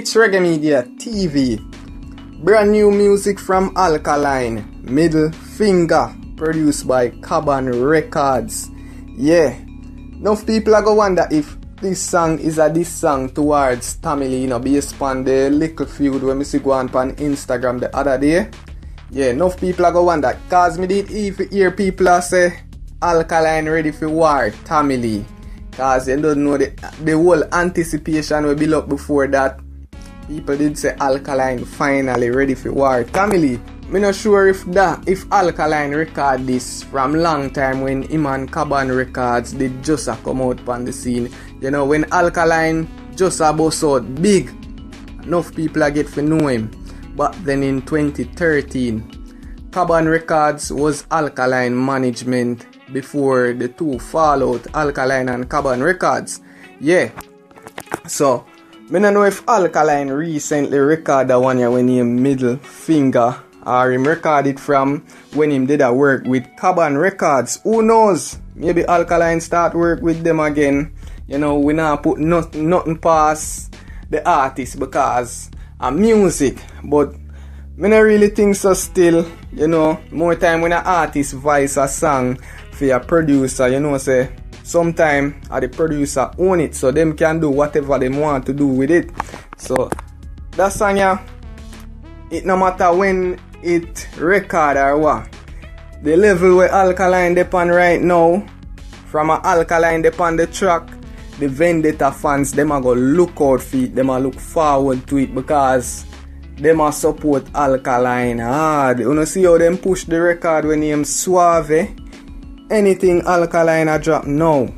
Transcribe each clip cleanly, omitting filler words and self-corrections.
It's Reggae Media TV. Brand new music from Alkaline, Middle Finger, produced by Caban Records. Yeah, enough people are going to wonder if this song is a diss song towards Tammy Lee, based on the little feud when I see go on Instagram the other day. Yeah, enough people are going to wonder, cause me did hear people are say Alkaline ready for war, Tammy Lee. Cause you don't know the whole anticipation will build up before that. People did say Alkaline finally ready for war. Tammy Lee, me not sure if Alkaline record this from long time when him and Caban Records did just a come out on the scene. You know, when Alkaline just a bust out big, enough people a get to know him. But then in 2013, Caban Records was Alkaline management before the two fall out, Alkaline and Caban Records. Yeah. So, I don't know if Alkaline recently recorded that one when he Middle Finger, or him recorded from when him did a work with Caban Records. Who knows? Maybe Alkaline start work with them again. You know, we not put nothing past the artist because of music. But I don't really think so still. You know, more time when an artist voice a song for a producer, you know, say sometimes the producer own it, so them can do whatever they want to do with it. So that song, yeah, it no matter when it record or what, the level where Alkaline depend right now, from a Alkaline depend the track, the Vendetta fans, them are gonna look out for it, them are look forward to it because them are support Alkaline hard. You know, see how them push the record when name Suave. Anything Alkaline a drop now,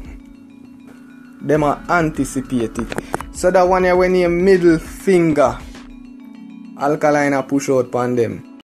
them a anticipate it. So that one here when name Middle Finger, Alkaline a push out upon them.